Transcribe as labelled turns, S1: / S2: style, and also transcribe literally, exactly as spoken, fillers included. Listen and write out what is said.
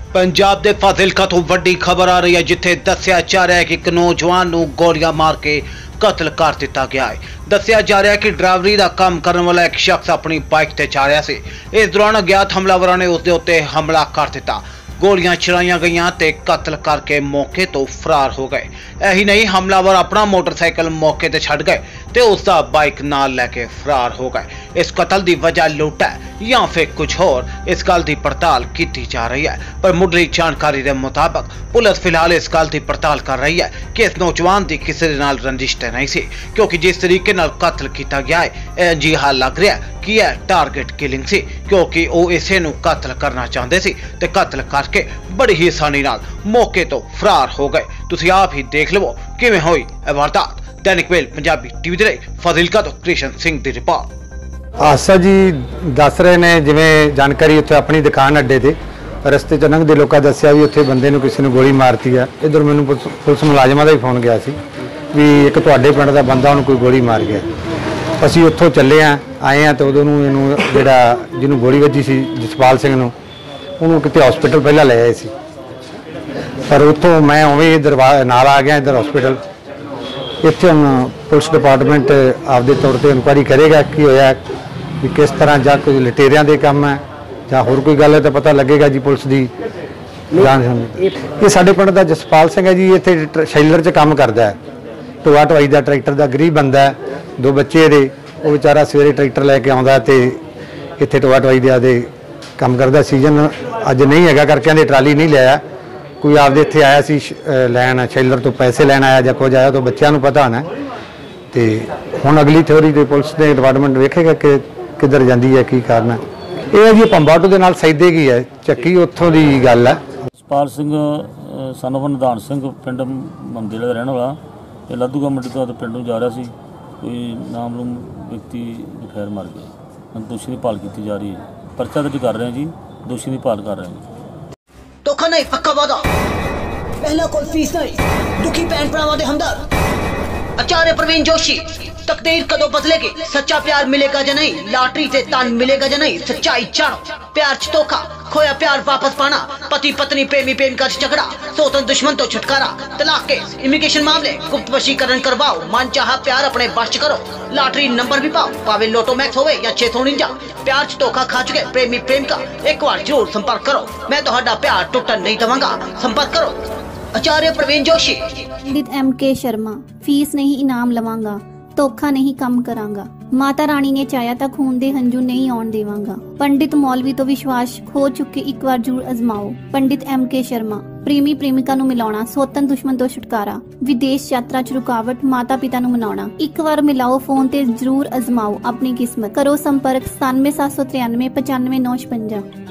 S1: पंजाब के फाजिलका तो वड्डी खबर आ रही है, जिथे दस्या जा रहा है कि एक नौजवान को गोलियां मार के कतल कर दिता गया है। दस्या जा रहा है कि ड्राइवरी का काम करने वाला एक शख्स अपनी बाइक से जा रहा है। इस दौरान अज्ञात हमलावरों ने उसके उत्ते हमला कर दिता। गोलियां चलाईया गई ते कतल करके मौके तो फरार हो गए। यही नहीं, हमलावर अपना मोटरसाइकिल मौके ते छड़ गए ते उसका बाइक नाल लैके फरार हो गए। इस कतल की वजह लुट है या फिर कुछ और, इस गल की पड़ताल की जा रही है। पर मुढ़ली जानकारी के मुताबिक पुलिस फिलहाल इस गल की पड़ताल कर रही है कि इस नौजवान की किसी नाल रंजिश तो नहीं सी, क्योंकि जिस तरीके नाल कतल किया गया है अजिहा लग रहा है कि यह टारगेट किलिंग सी, क्योंकि वो इसे नू कतल करना चाहते सी ते कतल करके बड़ी ही आसानी नाल मौके तो फरार हो गए। तुसीं आप ही देख लवो किवें होई यह वारदात। दैनिक मेल पंजाबी टीवी दे फाजिलका तो कृष्ण सिंह की रिपोर्ट।
S2: आसा जी दस रहे ने जिवें जानकारी उत्थे अपनी दुकान अड्डे ते रस्ते च लंघदे लोकां दस्सिया भी उत्थे बंदे नूं किसी ने गोली मारती है। इधर मैनूं पुलिस मुलाजमां दा भी फोन गया सी भी एक तुहाडे पिंड दा बंदा उहनूं कोई गोली मार गया। असीं उत्थों चले आ आए हैं तो उदों नूं इहनूं जिहड़ा जिहनूं गोली वजी सी जसपाल सिंह नूं उहनूं किते हॉस्पिटल पहलां ले आए सी, पर उत्थों मैं उवें इधर नाल आ गया इधर हॉस्पिटल। इत्थे हुण पुलिस डिपार्टमेंट आपदे तौर पर इनकुआरी करेगा कि होया भी किस तरह जा कोई लटेरियां दे काम है ਜਾਂ ਹੋਰ ਕੋਈ ਗੱਲ है तो पता लगेगा जी पुलिस की जान। ये साडे पिंड दा जसपाल सिंह है जी, इत्थे शैलर च काम करदा है, ढोआ ढोआई दा ट्रैक्टर दा गरीब बंदा है, दो बच्चे दे, वो बेचारा सवेरे ट्रैक्टर लैके आउंदा ते इत्थे ढोआ ढोआई दे आदे काम करदा। सीजन अज नहीं हैगा करके आंदे ट्राली नहीं लिया, कोई आपदे इत्थे आया सी लैन शैलर तो पैसे लैन आया जां कुछ आया तो बच्चों नूं पता होना ते हुण अगली थ्योरी ते पुलिस दे डिपार्टमेंट वेखेगा कि किधर जांदी है की कारण है। ਇਹ ਜੀ ਪੰਬਾਟੂ ਦੇ ਨਾਲ ਸੈਦੇ ਕੀ ਹੈ ਚੱਕੀ ਉੱਥੋਂ ਦੀ ਗੱਲ ਹੈ।
S3: ਜਸਪਾਲ ਸਿੰਘ ਸਨ ਆਫ ਨਿਧਾਨ ਸਿੰਘ ਪਿੰਡ ਮੰਦੇਲੇ ਦਾ ਰਹਿਣ ਵਾਲਾ, ਇਹ ਲਾਧੂਗਾ ਮੰਡੀ ਤੋਂ ਪਿੰਡ ਨੂੰ ਜਾ ਰਿਹਾ ਸੀ। ਕੋਈ ਨਾਮਲੂਮ ਵਿਅਕਤੀ ਫਾਇਰ ਮਾਰ ਗਿਆ। ਦੋਸ਼ੀ ਦੀ ਭਾਲ ਕੀਤੀ ਜਾ ਰਹੀ ਹੈ। ਪਰਚਾ ਦਰਜ ਕਰ ਰਹੇ ਹਾਂ ਜੀ, ਦੋਸ਼ੀ ਦੀ ਭਾਲ ਕਰ ਰਹੇ ਹਾਂ।
S4: ਧੋਖਾ ਨਹੀਂ ਪੱਕਾ ਵਾਦਾ, ਪਹਿਲਾ ਕੋਈ ਫੀਸ ਨਹੀਂ, ਦੁਖੀ ਭੈਣ ਭਰਾਵਾਂ ਦੇ ਹਮਦਰਦ। आचार्य प्रवीण जोशी, तकदीर कदों बदलेगी, सच्चा प्यार मिलेगा या नहीं, लॉटरी से तान मिलेगा या नहीं, सच्चाई जानो। प्यार च धोखा, खोया प्यार वापस पाना, पति पत्नी प्रेमी प्रेमिका च झगड़ा, सोतन दुश्मन तो छुटकारा, तलाक केस इमिग्रेशन मामले गुप्त वशीकरण करवाओ, मन चाहा प्यार अपने वश च करो, लॉटरी नंबर भी पाओ, पावे लोटो मैक्स होवे या छे सौ उनंजा। प्यार च धोखा खा चुके प्रेमी प्रेमिका एक बार जरूर संपर्क करो, मैं तुहाडा प्यार टुटन नहीं देवांगा। संपर्क करो Acharya Praveen Joshi.
S5: Pandit M K Sharma. Fees नहीं इनाम लवांगा, धोखा नहीं कम करांगा, माता रानी ने चाया तो खून दे हंजू नहीं आउण देवांगा। पंडित मौलवी तो विश्वास खो चुके एक बार जरूर अजमाओ। पंडित एम के शर्मा। प्रेमी प्रेमिका नूं मिलाउणा, सोतन दुश्मन तो छुटकारा, विदेश यात्रा च रुकावट, माता पिता नूं मनाउणा। एक बार मिलाओ फोन ते जरूर अजमाओ अपनी किस्मत। करो संपर्क सतानवे सात सौ तिरानवे पचानवे नौ छपंजा।